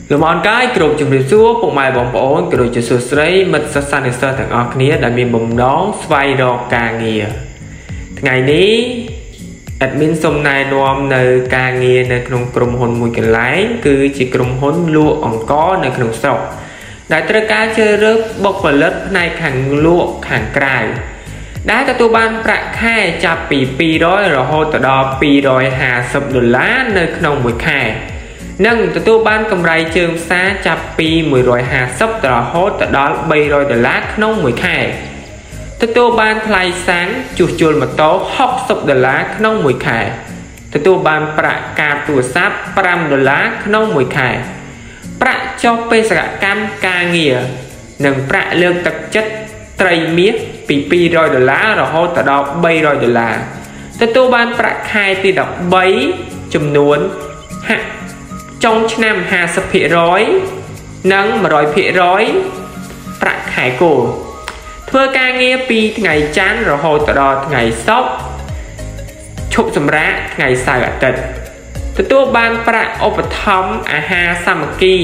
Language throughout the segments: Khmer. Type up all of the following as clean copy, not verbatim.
Lùm on cái cột chụp được xuống bộ mày bóng ổn cột chụp sửa sấy mật sát san được sơ thằng ọc nia đã miền bồng nón xoay đo cà nghìa ngày ní admin sông này đoom nơi cà nghìa nơiក្នុងក្រុមហ៊ុនមួយកន្លែងគឺជាក្រុមហ៊ុនលក់អង្ករនៅក្នុងស្រុកដែលត្រូវការជ្រើសរើសបុគ្គលិកផ្នែកខាងលក់ខាងក្រៅដែលទទួលបានប្រាក់ខែចាប់ពី200រហូតដល់$250នៅក្នុងមួយខែនិងទទួលបានកម្រៃជើងផ្សារចាប់ពី150រហូតដល់$300ក្នុងមួយខែទទួលបានថ្លៃសាំងជួសជុលម៉ូតូ$60ក្នុងមួយខែទទួលបានប្រាក់ការទូរស័ព្ទ$5ក្នុងមួយខែប្រាក់ចុះបេសកកម្មការងារនិងប្រាក់លើកទឹកចិត្តត្រីមាសពី$200រហូតដល់$300ទទួលបានប្រាក់ខែទី13ចំនួនហាក់ចុងឆ្នាំ50% និង 100% ប្រាក់ខែគោលធ្វើការងារពីថ្ងៃច័ន្ទរហូតដល់ថ្ងៃសុក្រឈប់សម្រាកថ្ងៃសៅរ៍អាទិត្យទទួលបានប្រាក់ឧបត្ថម្ភអាហារសាមគ្គី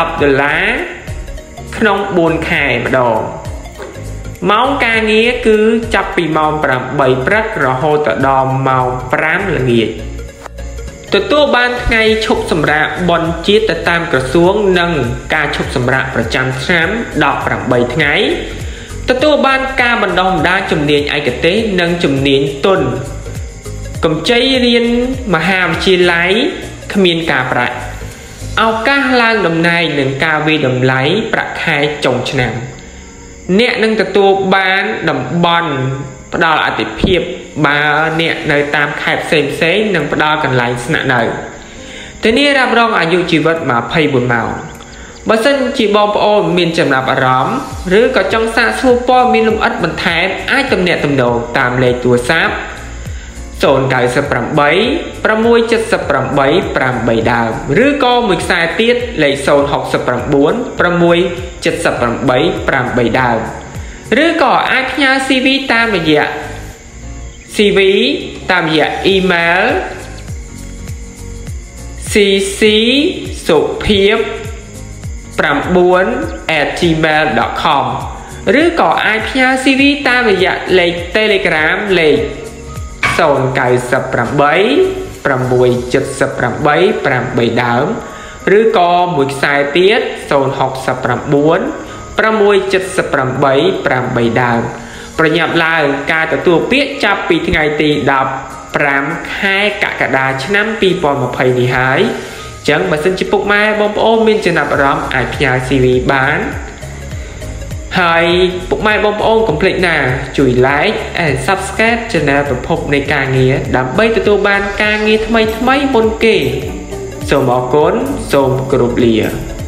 $10ក្នុង4ខែម្ដងម៉ោងការងារគឺចាប់ពីម៉ោង8ព្រឹករហូតដល់ម៉ោង5ល្ងាចទទួលបានថ្ងៃឈប់សម្រាកបុណ្យជាតិទៅតាមក្រសួងនិងការឈប់សម្រាកប្រចាំឆ្នាំ18ថ្ងៃទទួលបានការបណ្ដុះបណ្ដាលជំនាញឯកទេសនិងជំនាញទន់កម្ចីរៀនមហាវិទ្យាល័យគ្មានការប្រាក់ឱកាសឡើងតំណែងនិងការវាយតម្លៃប្រាក់ខែចុងឆ្នាំអ្នកនឹងទទួលបានតំបន់ផ្ដល់អាទិភាពបើអ្នកនៅតាមខេត្តផ្សេងៗនិងផ្ដល់កន្លែងស្នាក់នៅធានារ៉ាប់រងអាយុជីវិត24ម៉ោងបើសិនជាបងប្អូនមានចំណាប់អារម្មណ៍ឬក៏ចង់សាកសួរព័ត៌មានលម្អិតបន្ថែមអាចទំនាក់ទំនងតាមលេខទូរស័ព្ទ098 678 8ដើមឬក៏មួយខ្សែទៀតលេខ069 678 8ដើមឬក៏អាចផ្ញើ CV តាមរយៈ email ccsuphiep9@gmail.com ឬក៏អាចផ្ញើ CV តាមរយៈលេខ Telegram លេខ098 678 8ដើមឬក៏មួយខ្សែទៀត069 678 8ដើមប្រញាប់ឡើងការទទួលពាក្យចាប់ពីថ្ងៃទី15ខែកក្កដាឆ្នាំ2020នេះហើយអញ្ចឹងបើសិនជាពុកម៉ែបងប្អូនមានចំណាប់អារម្មណ៍អាចផ្ញើ CV បានហើយពុកម៉ែបងប្អូនកុំភ្លេចណាជួយ like and subscribe channel ប្រភពនៃការងារដើម្បីទទួលបានការងារថ្មីៗមុនគេសូមអរគុណសូមគោរពលា